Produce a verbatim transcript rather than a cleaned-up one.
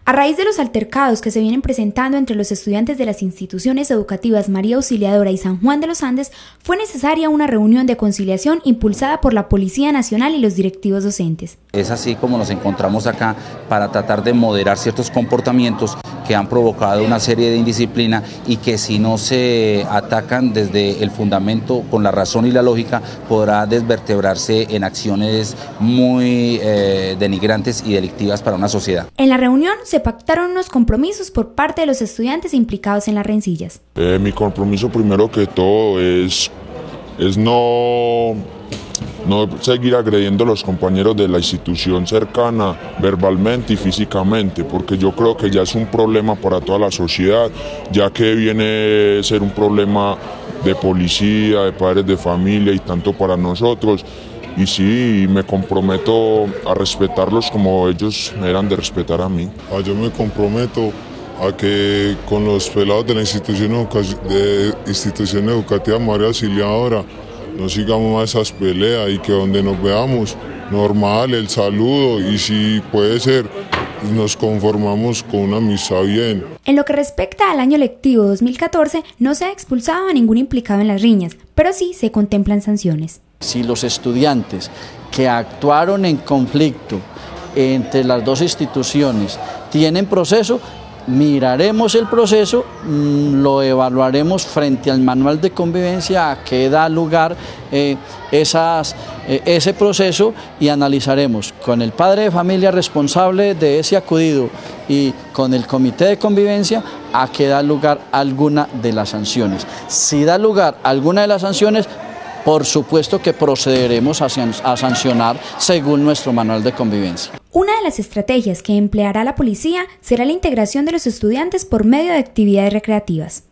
A raíz de los altercados que se vienen presentando entre los estudiantes de las instituciones educativas María Auxiliadora y San Juan de los Andes, fue necesaria una reunión de conciliación impulsada por la Policía Nacional y los directivos docentes. Es así como nos encontramos acá para tratar de moderar ciertos comportamientos que han provocado una serie de indisciplina y que si no se atacan desde el fundamento con la razón y la lógica podrá desvertebrarse en acciones muy eh, denigrantes y delictivas para una sociedad. En la reunión se pactaron unos compromisos por parte de los estudiantes implicados en las rencillas. Eh, mi compromiso primero que todo es, es no... no seguir agrediendo a los compañeros de la institución cercana verbalmente y físicamente, porque yo creo que ya es un problema para toda la sociedad, ya que viene a ser un problema de policía, de padres de familia y tanto para nosotros. Y sí, me comprometo a respetarlos como ellos me eran de respetar a mí. Yo me comprometo a que con los pelados de la institución, de institución educativa María Auxiliadora no sigamos más esas peleas y que donde nos veamos, normal, el saludo y si puede ser, nos conformamos con una amistad bien. En lo que respecta al año lectivo dos mil catorce, no se ha expulsado a ningún implicado en las riñas, pero sí se contemplan sanciones. Si los estudiantes que actuaron en conflicto entre las dos instituciones tienen proceso, miraremos el proceso, lo evaluaremos frente al manual de convivencia a qué da lugar eh, esas, eh, ese proceso y analizaremos con el padre de familia responsable de ese acudido y con el comité de convivencia a qué da lugar alguna de las sanciones. Si da lugar alguna de las sanciones, por supuesto que procederemos a, a sancionar según nuestro manual de convivencia. Una de las estrategias que empleará la policía será la integración de los estudiantes por medio de actividades recreativas.